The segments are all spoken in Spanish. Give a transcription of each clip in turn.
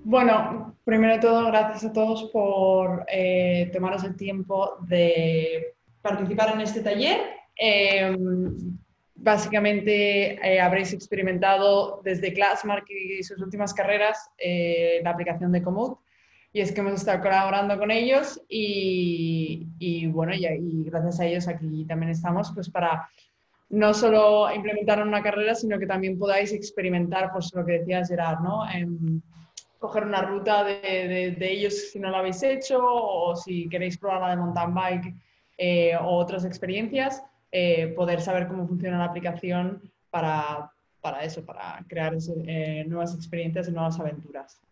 Bueno, primero de todo, gracias a todos por tomaros el tiempo de participar en este taller. Básicamente habréis experimentado desde Classmark y sus últimas carreras la aplicación de Komoot, y es que hemos estado colaborando con ellos y bueno, y gracias a ellos aquí también estamos pues para no solo implementar una carrera, sino que también podáis experimentar, pues lo que decía Gerard, ¿no? Coger una ruta de ellos si no lo habéis hecho, o si queréis probar la de mountain bike o otras experiencias, poder saber cómo funciona la aplicación para eso, para crear nuevas experiencias y nuevas aventuras.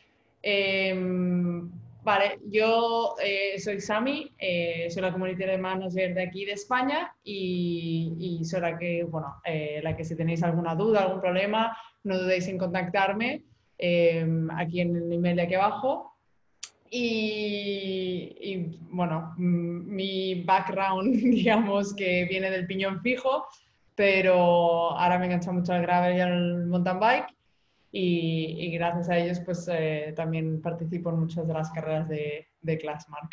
Vale, yo soy Sami, soy la Community Manager de aquí de España y soy la que, bueno, la que si tenéis alguna duda, algún problema, no dudéis en contactarme aquí en el email de aquí abajo. Bueno, mi background, digamos, que viene del piñón fijo, pero ahora me engancha mucho al gravel y al mountain bike y gracias a ellos pues también participo en muchas de las carreras de Classmark.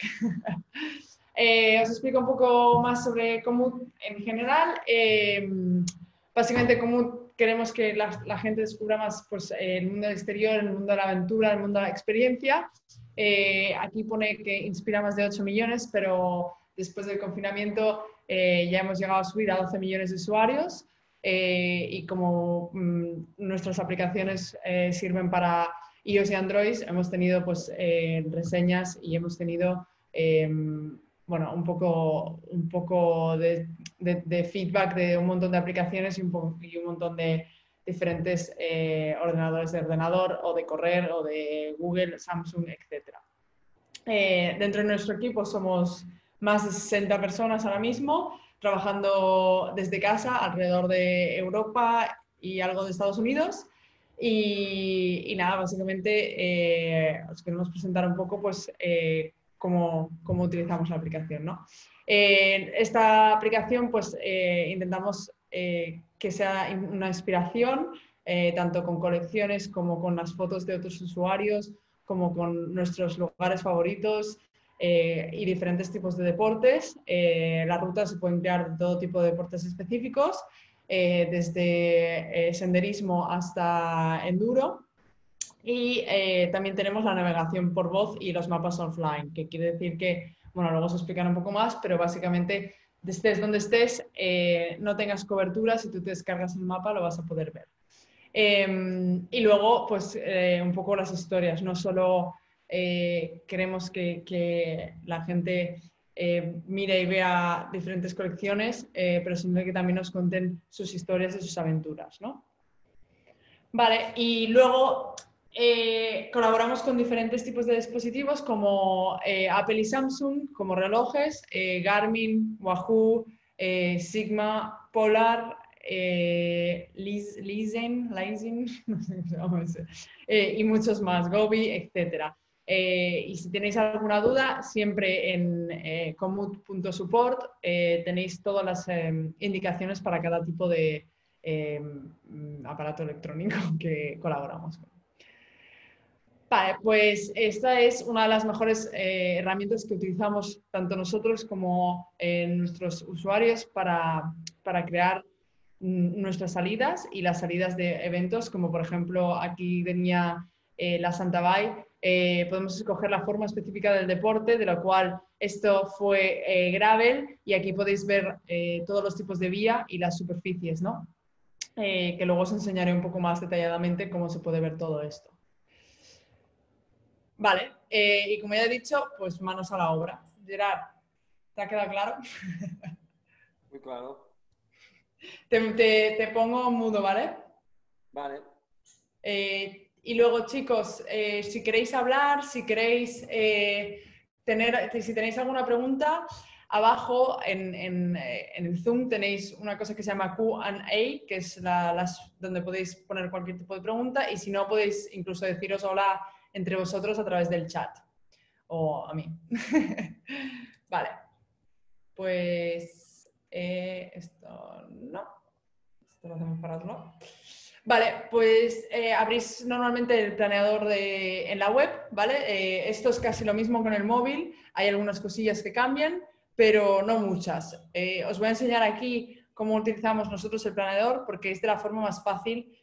Os explico un poco más sobre Komoot en general. Básicamente, Komoot queremos que la gente descubra más pues, el mundo exterior, el mundo de la aventura, el mundo de la experiencia. Aquí pone que inspira más de 8 millones, pero después del confinamiento ya hemos llegado a subir a 12 millones de usuarios. Y como nuestras aplicaciones sirven para iOS y Android, hemos tenido pues, reseñas y hemos tenido bueno, un poco de feedback de un montón de aplicaciones y un montón de diferentes ordenadores de ordenador o de correr o de Google, Samsung, etc. Dentro de nuestro equipo somos más de 60 personas ahora mismo, trabajando desde casa alrededor de Europa y algo de Estados Unidos. Y nada, básicamente os queremos presentar un poco pues, cómo utilizamos la aplicación, ¿no? Esta aplicación pues intentamos que sea una inspiración, tanto con colecciones como con las fotos de otros usuarios, como con nuestros lugares favoritos y diferentes tipos de deportes. Las rutas se pueden crear de todo tipo de deportes específicos, desde senderismo hasta enduro. Y también tenemos la navegación por voz y los mapas offline, que quiere decir que, bueno, luego os explicaré un poco más, pero básicamente estés donde estés, no tengas cobertura, si tú te descargas el mapa lo vas a poder ver. Y luego, pues, un poco las historias. No solo queremos que la gente mire y vea diferentes colecciones, pero sino que también nos cuenten sus historias y sus aventuras, ¿no? Vale, y luego colaboramos con diferentes tipos de dispositivos como Apple y Samsung, como relojes, Garmin, Wahoo, Sigma, Polar, Leasing, no sé cómo se llama, y muchos más, Gobi, etc. Y si tenéis alguna duda, siempre en komoot.support tenéis todas las indicaciones para cada tipo de aparato electrónico que colaboramos con. Vale, pues esta es una de las mejores herramientas que utilizamos tanto nosotros como nuestros usuarios para crear nuestras salidas y las salidas de eventos, como por ejemplo aquí venía la Santa Bay. Podemos escoger la forma específica del deporte, de lo cual esto fue gravel, y aquí podéis ver todos los tipos de vía y las superficies, ¿no? Que luego os enseñaré un poco más detalladamente cómo se puede ver todo esto. Vale, y como ya he dicho, pues manos a la obra. Gerard, ¿te ha quedado claro? Muy claro. Te pongo mudo, ¿vale? Vale. Y luego, chicos, si queréis hablar, si queréis si tenéis alguna pregunta, abajo en el Zoom tenéis una cosa que se llama Q&A, que es donde podéis poner cualquier tipo de pregunta, y si no, podéis incluso deciros hola entre vosotros a través del chat, o a mí. Vale, pues esto no, esto lo hacemos para otro lado. Vale, pues abrís normalmente el planeador en la web, ¿vale? Esto es casi lo mismo con el móvil, hay algunas cosillas que cambian, pero no muchas. Os voy a enseñar aquí cómo utilizamos nosotros el planeador porque es de la forma más fácil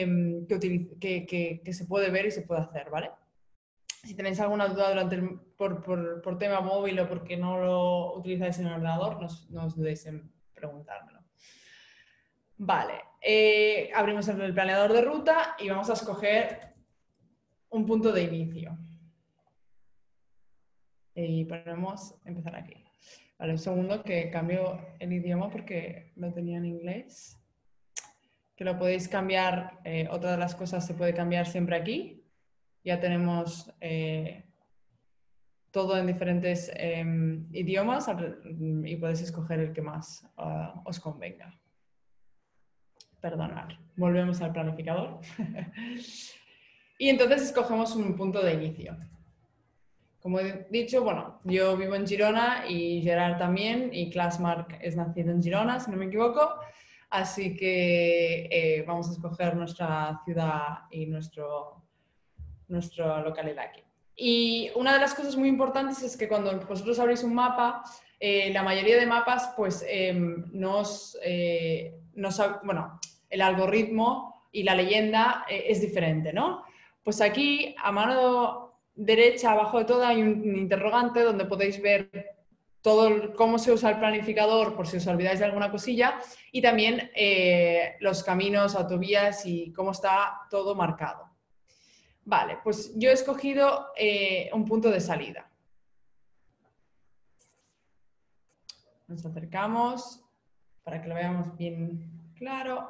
que se puede ver y se puede hacer, ¿vale? Si tenéis alguna duda por tema móvil o porque no lo utilizáis en el ordenador, no os dudéis en preguntármelo. Vale, abrimos el planeador de ruta y vamos a escoger un punto de inicio. Y ponemos empezar aquí. Vale, un segundo que cambio el idioma porque lo tenía en inglés. Que lo podéis cambiar, otra de las cosas se puede cambiar siempre aquí. Ya tenemos todo en diferentes idiomas y podéis escoger el que más os convenga. Perdonad, volvemos al planificador. Y entonces escogemos un punto de inicio. Como he dicho, bueno, yo vivo en Girona y Gerard también, y Classmark es nacido en Girona, si no me equivoco. Así que vamos a escoger nuestra ciudad y nuestra localidad aquí. Y una de las cosas muy importantes es que cuando vosotros abrís un mapa, la mayoría de mapas, pues bueno, el algoritmo y la leyenda es diferente, ¿no? Pues aquí, a mano derecha, abajo de todo, hay un interrogante donde podéis ver cómo se usa el planificador por si os olvidáis de alguna cosilla y también los caminos, autovías y cómo está todo marcado. Vale, pues yo he escogido un punto de salida. Nos acercamos para que lo veamos bien claro.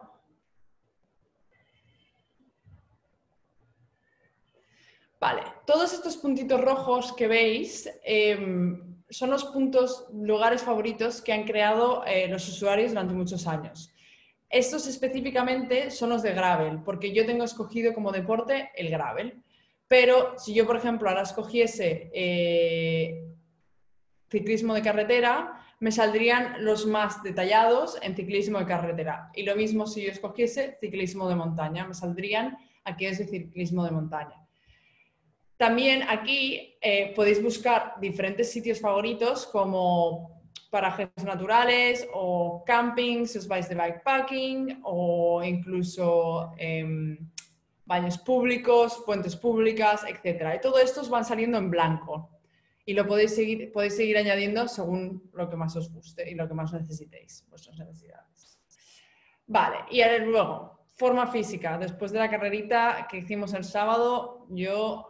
Vale, todos estos puntitos rojos que veis son los lugares favoritos que han creado los usuarios durante muchos años. Estos específicamente son los de gravel, porque yo tengo escogido como deporte el gravel. Pero si yo, por ejemplo, ahora escogiese ciclismo de carretera, me saldrían los más detallados en ciclismo de carretera. Y lo mismo si yo escogiese ciclismo de montaña, me saldrían aquellos de ciclismo de montaña. También aquí podéis buscar diferentes sitios favoritos como parajes naturales o camping, si os vais de bikepacking o incluso baños públicos, fuentes públicas, etc. Y todo esto os van saliendo en blanco y lo podéis seguir añadiendo según lo que más os guste y lo que más necesitéis, vuestras necesidades. Vale, y ahora luego, forma física. Después de la carrerita que hicimos el sábado, yo...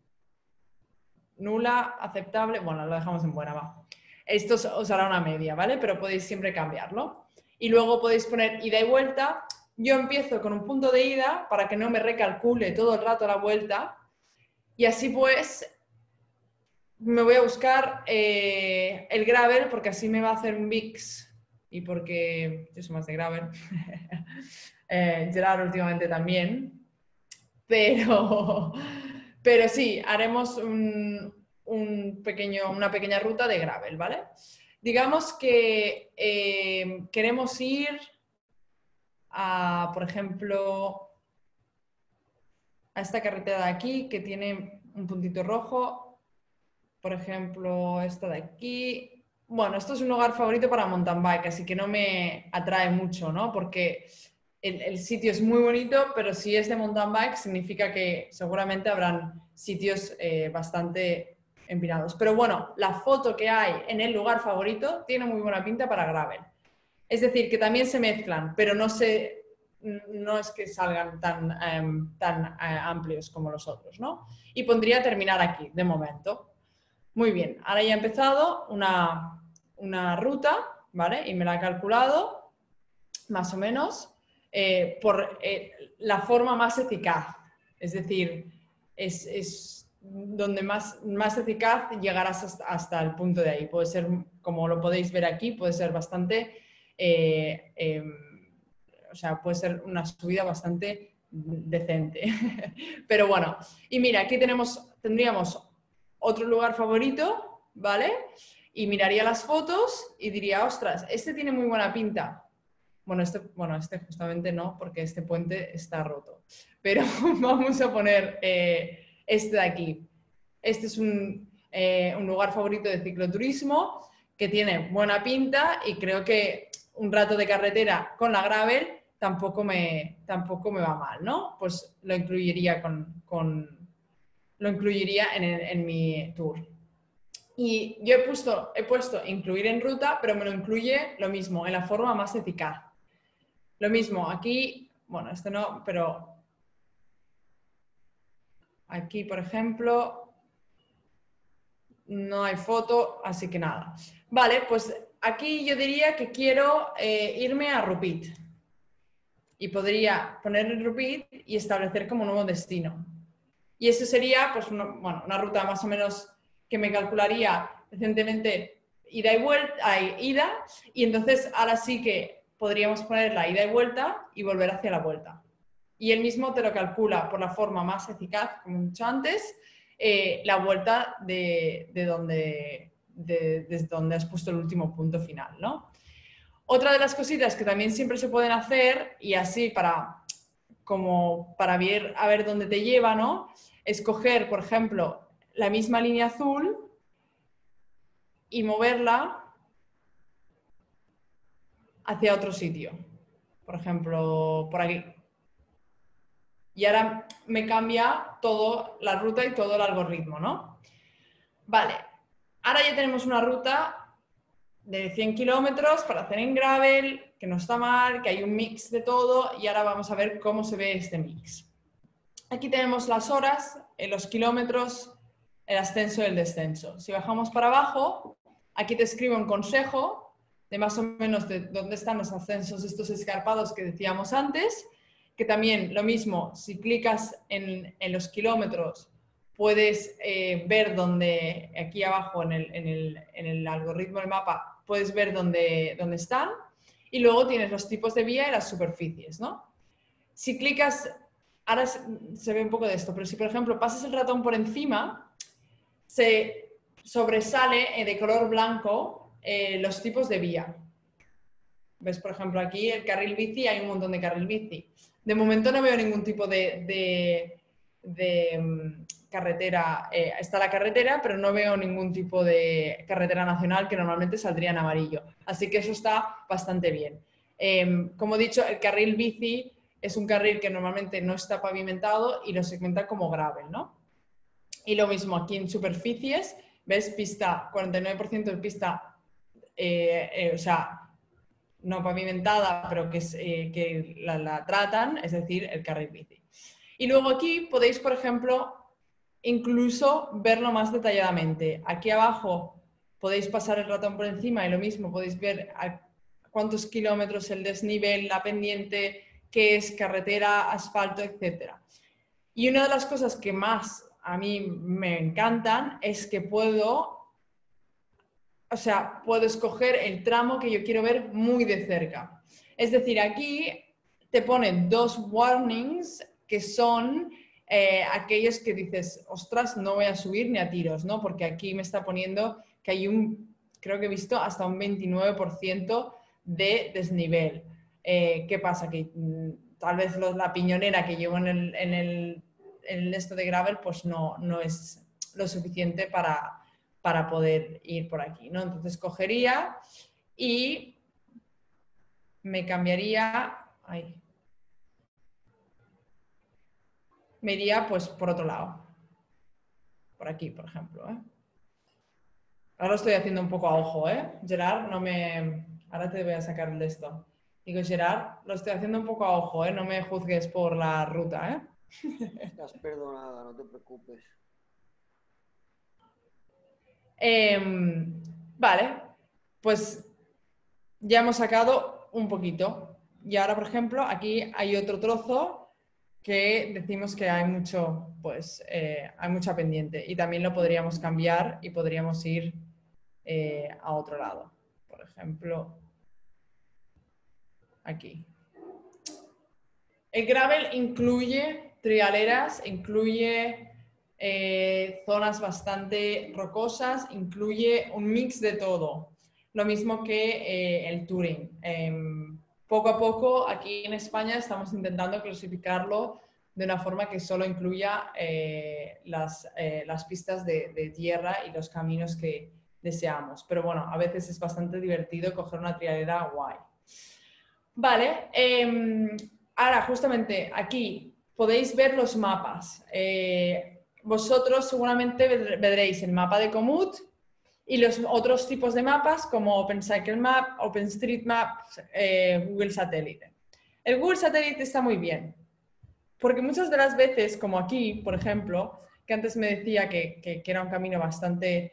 nula, aceptable, bueno, lo dejamos en buena, va. Esto os hará una media, ¿vale? Pero podéis siempre cambiarlo. Y luego podéis poner ida y vuelta. Yo empiezo con un punto de ida para que no me recalcule todo el rato la vuelta. Y así pues me voy a buscar el gravel porque así me va a hacer un mix. Y porque yo soy más de gravel. Gerard últimamente también. Pero sí, haremos una pequeña ruta de gravel, ¿vale? Digamos que queremos ir a, por ejemplo, a esta carretera de aquí que tiene un puntito rojo. Por ejemplo, esta de aquí. Bueno, esto es un lugar favorito para mountain bike, así que no me atrae mucho, ¿no? Porque el sitio es muy bonito, pero si es de mountain bike significa que seguramente habrán sitios bastante empinados. Pero bueno, la foto que hay en el lugar favorito tiene muy buena pinta para gravel. Es decir, que también se mezclan, pero no es que salgan tan amplios como los otros, ¿no? Y pondría terminar aquí, de momento. Muy bien, ahora ya he empezado una ruta, ¿vale? Y me la he calculado, más o menos, por la forma más eficaz. Es decir, es donde más eficaz llegarás hasta el punto de ahí. Puede ser, como lo podéis ver aquí, puede ser bastante... o sea, puede ser una subida bastante decente. Pero bueno, y mira, aquí tendríamos otro lugar favorito, ¿vale? Y miraría las fotos y diría, ostras, este tiene muy buena pinta. Este justamente no, porque este puente está roto. Pero vamos a poner este de aquí. Este es un lugar favorito de cicloturismo que tiene buena pinta y creo que un rato de carretera con la gravel tampoco me va mal, ¿no? Pues lo incluiría en mi tour. Y yo he puesto incluir en ruta, pero me lo incluye lo mismo, en la forma más eficaz. Lo mismo, aquí, bueno, este no, pero aquí, por ejemplo, no hay foto, así que nada. Vale, pues aquí yo diría que quiero irme a Rupit. Y podría poner el Rupit y establecer como nuevo destino. Y eso sería pues una ruta más o menos que me calcularía recientemente ida y vuelta, ida, y entonces ahora sí que podríamos poner la ida y vuelta y volver hacia la vuelta. Y él mismo te lo calcula por la forma más eficaz, como he dicho antes, la vuelta desde donde has puesto el último punto final, ¿no? Otra de las cositas que también siempre se pueden hacer, y así para ver, a ver dónde te lleva, ¿no? Escoger, por ejemplo, la misma línea azul y moverla hacia otro sitio. Por ejemplo, por aquí. Y ahora me cambia toda la ruta y todo el algoritmo, ¿no? Vale, ahora ya tenemos una ruta de 100 kilómetros para hacer en gravel, que no está mal, que hay un mix de todo, y ahora vamos a ver cómo se ve este mix. Aquí tenemos las horas, los kilómetros, el ascenso y el descenso. Si bajamos para abajo, aquí te escribo un consejo de más o menos de dónde están los ascensos estos escarpados que decíamos antes, que también lo mismo, si clicas en los kilómetros, puedes ver dónde, aquí abajo en el algoritmo del mapa, puedes ver dónde están, y luego tienes los tipos de vía y las superficies, ¿no? Si clicas, ahora se ve un poco de esto, pero si por ejemplo pasas el ratón por encima, se sobresale de color blanco los tipos de vía. ¿Ves? Por ejemplo, aquí el carril bici, hay un montón de carril bici. De momento no veo ningún tipo de carretera. Está la carretera, pero no veo ningún tipo de carretera nacional que normalmente saldría en amarillo. Así que eso está bastante bien. Como he dicho, el carril bici es un carril que normalmente no está pavimentado y lo segmenta como gravel, ¿no? Y lo mismo aquí en superficies, ¿ves? Pista, 49% de pista, o sea, no pavimentada, pero que la tratan, es decir, el carril bici. Y luego aquí podéis, por ejemplo, incluso verlo más detalladamente. Aquí abajo podéis pasar el ratón por encima y lo mismo, podéis ver a cuántos kilómetros el desnivel, la pendiente, qué es carretera, asfalto, etc. Y una de las cosas que más a mí me encantan es que puedo escoger el tramo que yo quiero ver muy de cerca. Es decir, aquí te ponen dos warnings que son aquellos que dices, ostras, no voy a subir ni a tiros, ¿no? Porque aquí me está poniendo que hay creo que he visto hasta un 29% de desnivel. ¿Qué pasa? Que tal vez la piñonera que llevo en el esto de gravel pues no es lo suficiente para poder ir por aquí, ¿no? Entonces cogería y me cambiaría, me iría pues por otro lado, por aquí, por ejemplo, ¿eh? Ahora lo estoy haciendo un poco a ojo, ¿eh? Gerard, ahora te voy a sacar de esto. Digo, Gerard, lo estoy haciendo un poco a ojo, ¿eh? No me juzgues por la ruta, ¿eh? Estás perdonada, no te preocupes. Vale, pues ya hemos sacado un poquito. Y ahora, por ejemplo, aquí hay otro trozo que decimos que hay mucho, pues hay mucha pendiente y también lo podríamos cambiar y podríamos ir a otro lado. Por ejemplo, aquí. El gravel incluye trialeras, incluye zonas bastante rocosas, incluye un mix de todo. Lo mismo que el touring. poco a poco aquí en España estamos intentando clasificarlo de una forma que solo incluya las pistas de tierra y los caminos que deseamos. Pero bueno, a veces es bastante divertido coger una trialera guay. Vale, ahora justamente aquí podéis ver los mapas. Vosotros seguramente veréis el mapa de Komoot y los otros tipos de mapas como OpenCycleMap, OpenStreetMap, Google Satélite. El Google Satélite está muy bien, porque muchas de las veces, como aquí, por ejemplo, que antes me decía que era un camino bastante...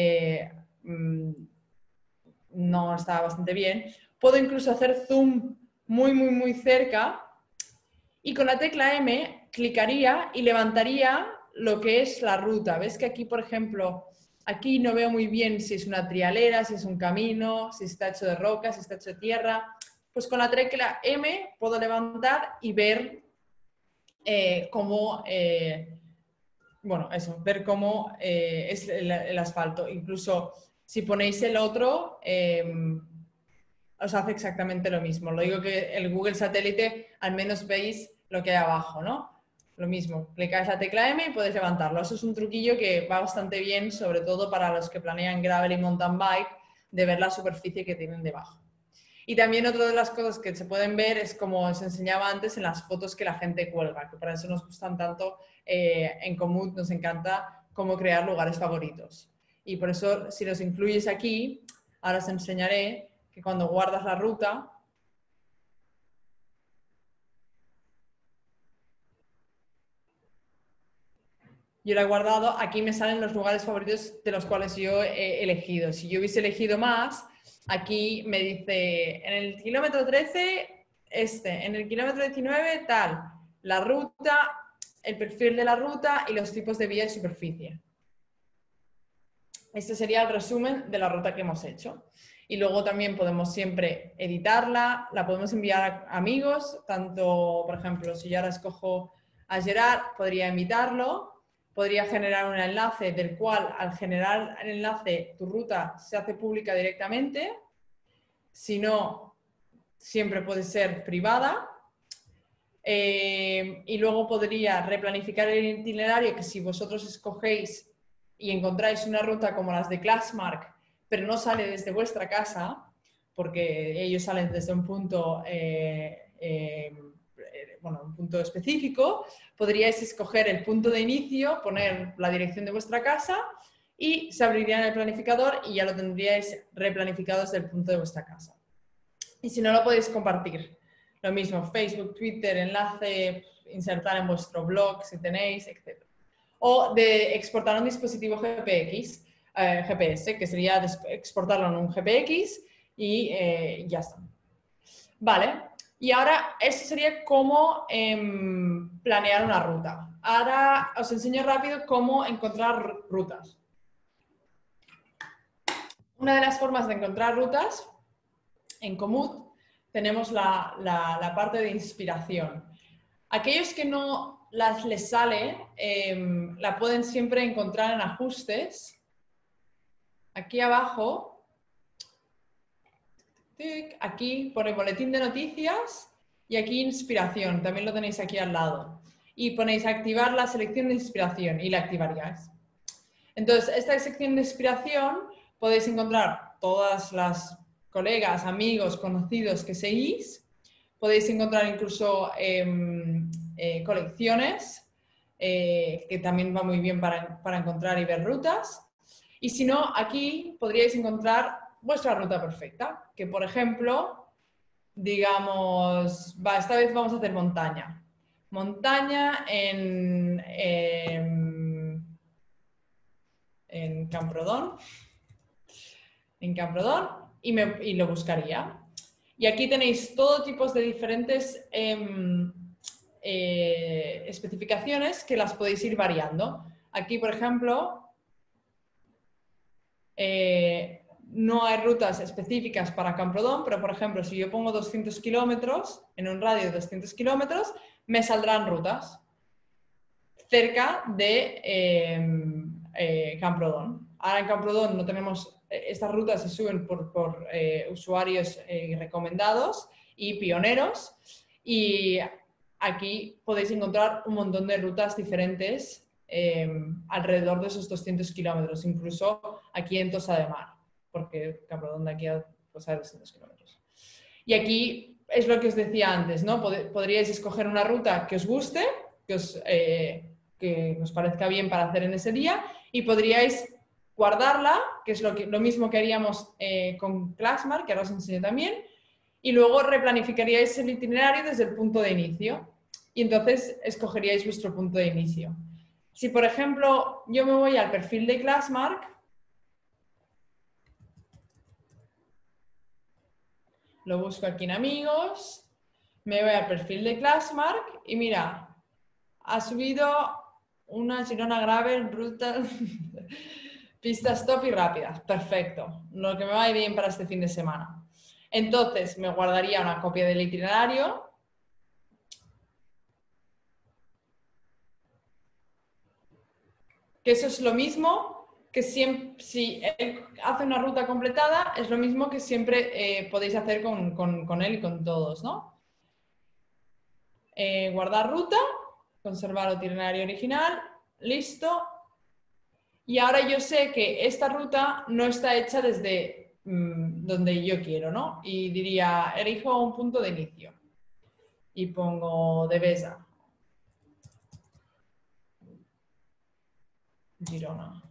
no estaba bastante bien, puedo incluso hacer zoom muy cerca y con la tecla M clicaría y levantaría lo que es la ruta. ¿Ves que aquí, por ejemplo, aquí no veo muy bien si es una trialera, si es un camino, si está hecho de roca, si está hecho de tierra? Pues con la tecla M puedo levantar y ver cómo, bueno, eso, ver cómo es el asfalto. Incluso si ponéis el otro, os hace exactamente lo mismo. Lo digo que el Google Satélite al menos veis lo que hay abajo, ¿no? Lo mismo, clicáis la tecla M y podéis levantarlo. Eso es un truquillo que va bastante bien, sobre todo para los que planean gravel y mountain bike, de ver la superficie que tienen debajo. Y también otra de las cosas que se pueden ver es, como os enseñaba antes, en las fotos que la gente cuelga, que para eso nos gustan tanto en Komoot, nos encanta cómo crear lugares favoritos. Y por eso, si los incluyes aquí, ahora os enseñaré que cuando guardas la ruta, yo la he guardado, aquí me salen los lugares favoritos de los cuales yo he elegido. Si yo hubiese elegido más, aquí me dice en el kilómetro 13, en el kilómetro 19, tal, la ruta, el perfil de la ruta y los tipos de vía y superficie. Este sería el resumen de la ruta que hemos hecho. Y luego también podemos siempre editarla, la podemos enviar a amigos, tanto, por ejemplo, si yo ahora escojo a Gerard, podría invitarlo, podría generar un enlace del cual al generar el enlace tu ruta se hace pública directamente, si no, siempre puede ser privada. Y luego podría replanificar el itinerario, que si vosotros escogéis y encontráis una ruta como las de Glassmark, pero no sale desde vuestra casa, porque ellos salen desde un punto, bueno, un punto específico, podríais escoger el punto de inicio, poner la dirección de vuestra casa y se abriría en el planificador y ya lo tendríais replanificado desde el punto de vuestra casa. Y si no, lo podéis compartir. Lo mismo, Facebook, Twitter, enlace, insertar en vuestro blog si tenéis, etc. O de exportar un dispositivo GPS, que sería exportarlo en un GPX y ya está. Vale, y ahora esto sería cómo planear una ruta. Ahora os enseño rápido cómo encontrar rutas. Una de las formas de encontrar rutas en Komoot tenemos la parte de inspiración. Aquellos que no les sale, la pueden siempre encontrar en ajustes. Aquí abajo, aquí pone boletín de noticias y aquí inspiración, también lo tenéis aquí al lado. Y ponéis activar la selección de inspiración y la activaríais. Entonces, esta sección de inspiración podéis encontrar todas las colegas, amigos, conocidos que seguís. Podéis encontrar incluso colecciones, que también va muy bien para encontrar y ver rutas. Y si no, aquí podríais encontrar vuestra ruta perfecta, que por ejemplo, digamos, esta vez vamos a hacer montaña. Montaña en Camprodon. En Camprodon y lo buscaría. Y aquí tenéis todo tipo de diferentes especificaciones que las podéis ir variando. Aquí, por ejemplo, no hay rutas específicas para Camprodon, pero por ejemplo, si yo pongo 200 kilómetros, en un radio de 200 kilómetros, me saldrán rutas cerca de Camprodon. Ahora en Camprodon no tenemos, estas rutas se suben por usuarios recomendados y Pioneros. Y aquí podéis encontrar un montón de rutas diferentes alrededor de esos 200 kilómetros, incluso aquí en Tossa de Mar, porque Camprodon de aquí a pues, hay 200 kilómetros. Y aquí es lo que os decía antes, ¿no? Podríais escoger una ruta que os guste, que os parezca bien para hacer en ese día, y podríais guardarla, que es lo mismo que haríamos con Classmark, que ahora os enseño también, y luego replanificaríais el itinerario desde el punto de inicio. Y entonces escogeríais vuestro punto de inicio. Si, por ejemplo, yo me voy al perfil de Classmark, lo busco aquí en amigos, me voy al perfil de Classmark y mira, ha subido una Girona Gravel, ruta, pistas top y rápidas. Perfecto, lo que me va bien para este fin de semana. Entonces me guardaría una copia del itinerario. Que eso es lo mismo que siempre, si él hace una ruta completada, es lo mismo que siempre podéis hacer con él y con todos, ¿no? Guardar ruta, conservar el itinerario original, listo. Y ahora yo sé que esta ruta no está hecha desde donde yo quiero, ¿no? Y diría, elijo un punto de inicio. Y pongo Devesa. Girona.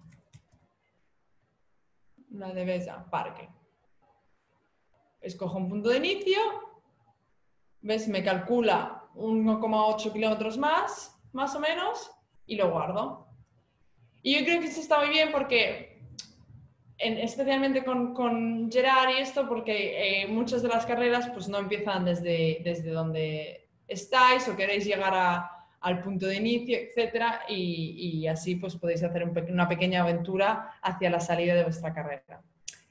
La Devesa, Parque. Escojo un punto de inicio. ¿Ves? Me calcula 1,8 kilómetros más o menos, y lo guardo. Y yo creo que eso está muy bien porque, especialmente con Gerard y esto, porque muchas de las carreras pues no empiezan desde donde estáis o queréis llegar al punto de inicio, etcétera, y así pues podéis hacer una pequeña aventura hacia la salida de vuestra carrera.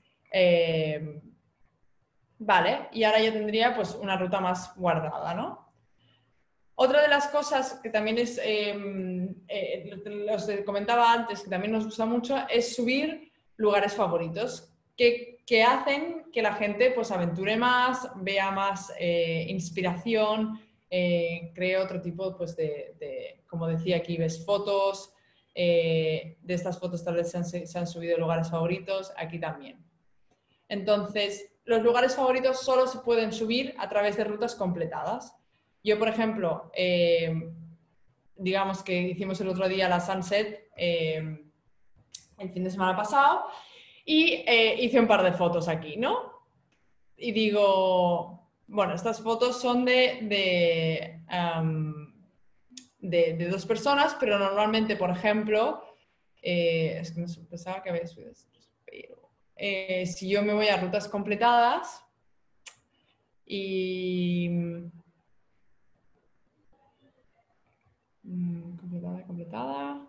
Vale, y ahora yo tendría pues una ruta más guardada, ¿no? Otra de las cosas que también es, os comentaba antes, que también nos gusta mucho, es subir lugares favoritos que hacen que la gente pues aventure más, vea más inspiración, cree otro tipo pues, como decía aquí, ves fotos, de estas fotos tal vez se han subido lugares favoritos, aquí también. Entonces, los lugares favoritos solo se pueden subir a través de rutas completadas. Yo, por ejemplo, digamos que hicimos el otro día la Sunset el fin de semana pasado y hice un par de fotos aquí, ¿no? Y digo, bueno, estas fotos son de dos personas, pero normalmente, por ejemplo, es que no pensaba que había subido esto, pero si yo me voy a rutas completadas y completada.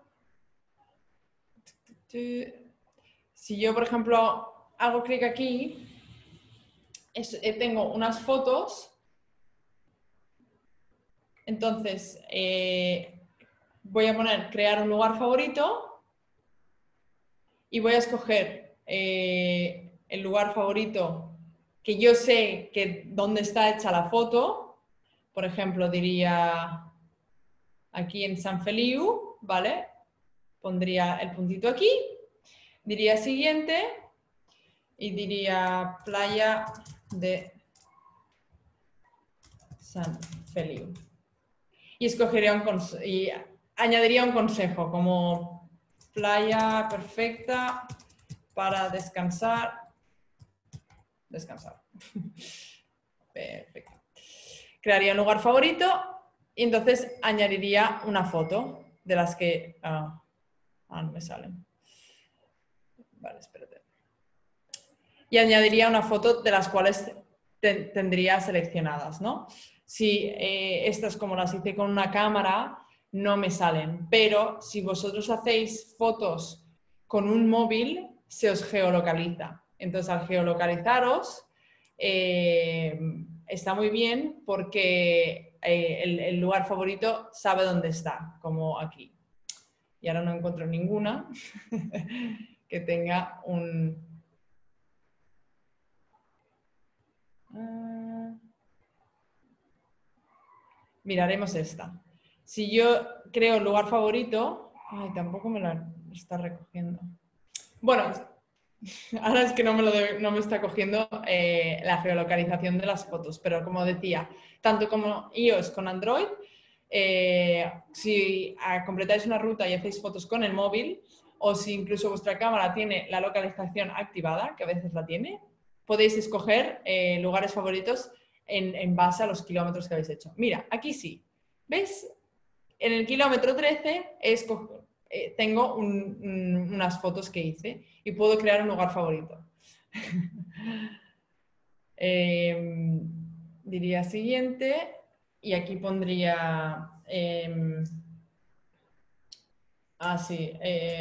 Si yo, por ejemplo, hago clic aquí, tengo unas fotos. Entonces, voy a poner crear un lugar favorito y voy a escoger el lugar favorito que yo sé que dónde está hecha la foto. Por ejemplo, diría aquí en Sant Feliu, ¿vale? Pondría el puntito aquí, diría siguiente y diría playa de Sant Feliu. Y escogería y añadiría un consejo como playa perfecta para descansar. Perfecto. Crearía un lugar favorito y entonces añadiría una foto de las que... no me salen. Vale, espérate. Y añadiría una foto de las cuales tendría seleccionadas, ¿no? Si estas, como las hice con una cámara, no me salen. Pero si vosotros hacéis fotos con un móvil, se os geolocaliza. Entonces, al geolocalizaros, está muy bien porque el lugar favorito sabe dónde está, como aquí. Y ahora no encuentro ninguna que tenga un... miraremos esta. Si yo creo el lugar favorito... Ay, tampoco me lo está recogiendo. Bueno, ahora es que no me está cogiendo la geolocalización de las fotos, pero como decía, tanto como iOS con Android, si completáis una ruta y hacéis fotos con el móvil, o si incluso vuestra cámara tiene la localización activada, que a veces la tiene, podéis escoger lugares favoritos en base a los kilómetros que habéis hecho. Mira, aquí sí. ¿Ves? En el kilómetro 13 tengo unas fotos que hice y puedo crear un lugar favorito. Diría siguiente y aquí pondría... sí,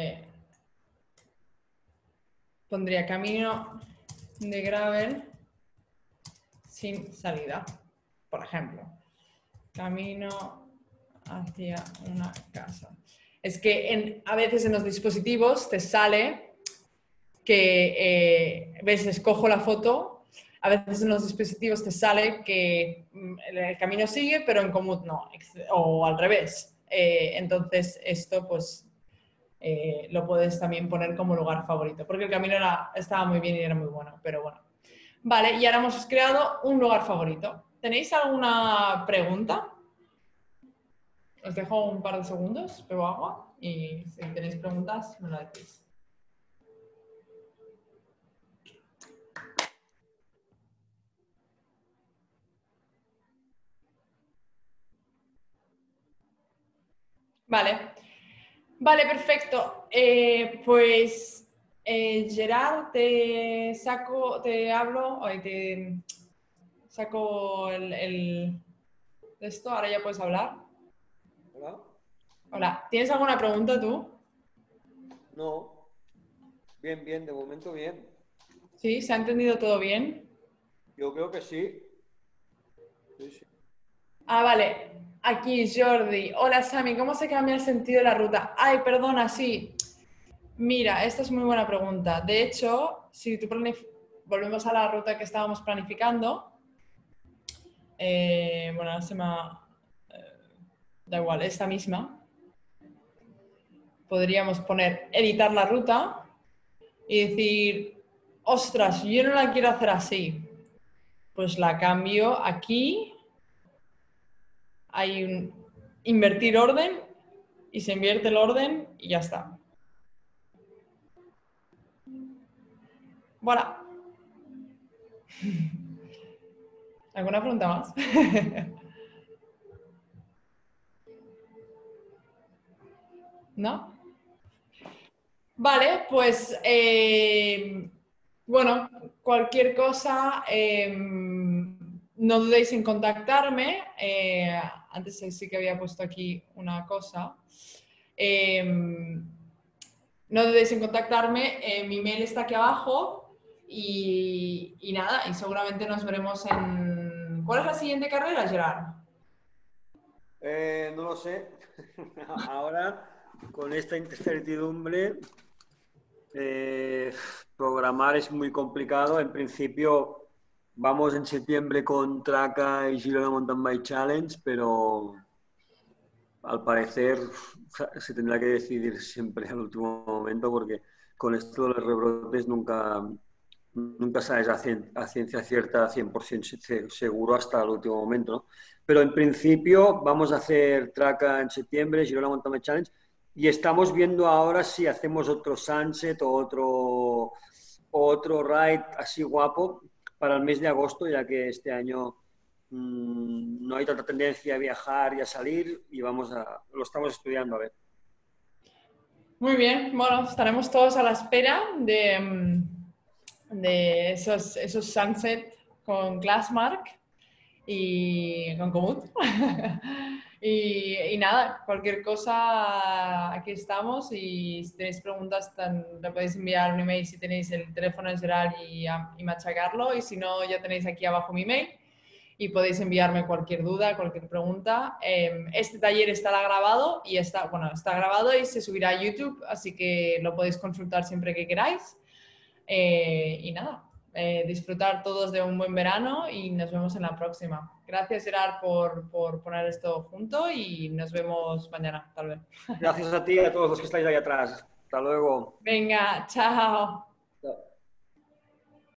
pondría camino de gravel sin salida, por ejemplo. Camino hacia una casa. Es que a veces en los dispositivos te sale que, ves, escojo la foto, a veces en los dispositivos te sale que el camino sigue, pero en Komoot no, o al revés. Entonces esto pues lo puedes también poner como lugar favorito, porque el camino estaba muy bien y era muy bueno, pero bueno. Vale, y ahora hemos creado un lugar favorito. ¿Tenéis alguna pregunta? Os dejo un par de segundos, bebo agua y si tenéis preguntas me lo decís. Vale, perfecto. Pues Gerard, te hablo, te saco esto, ahora ya puedes hablar. ¿Hola? Hola, ¿tienes alguna pregunta tú? No. Bien, bien, de momento bien. ¿Sí? ¿Se ha entendido todo bien? Yo creo que sí. Sí, sí. Vale. Aquí Jordi. Hola Sami, ¿cómo se cambia el sentido de la ruta? Ay, perdona, sí. Mira, esta es muy buena pregunta. De hecho, si tú volvemos a la ruta que estábamos planificando, bueno, ahora se me da igual, esta misma, podríamos poner editar la ruta y decir, ostras, yo no la quiero hacer así. Pues la cambio aquí, hay un invertir orden y se invierte el orden y ya está. Voilà. ¿Alguna pregunta más? ¿No? Vale, pues bueno, cualquier cosa, no dudéis en contactarme. Antes sí que había puesto aquí una cosa. No dudéis en contactarme, mi mail está aquí abajo y nada, y seguramente nos veremos en... ¿Cuál es la siguiente carrera, Gerard? No lo sé. Ahora, con esta incertidumbre, programar es muy complicado. En principio, vamos en septiembre con Traca y Girona Mountain Bike Challenge, pero al parecer se tendrá que decidir siempre al último momento porque con esto de los rebrotes nunca sabes a ciencia cierta, 100% seguro hasta el último momento, ¿no? Pero en principio vamos a hacer Traca en septiembre, Girona Mountain Bike Challenge, y estamos viendo ahora si hacemos otro sunset o otro ride así guapo para el mes de agosto, ya que este año no hay tanta tendencia a viajar y a salir y lo estamos estudiando a ver. Muy bien, bueno, estaremos todos a la espera de esos sunset con Glassmark y con Komoot. y nada, cualquier cosa, aquí estamos y si tenéis preguntas le podéis enviar un email si tenéis el teléfono en general y machacarlo y si no ya tenéis aquí abajo mi email y podéis enviarme cualquier duda, cualquier pregunta. Este taller está grabado y está grabado y se subirá a YouTube, así que lo podéis consultar siempre que queráis. Y nada, disfrutar todos de un buen verano y nos vemos en la próxima. Gracias, Gerard, por poner esto junto y nos vemos mañana, tal vez. Gracias a ti y a todos los que estáis ahí atrás. Hasta luego. Venga, chao.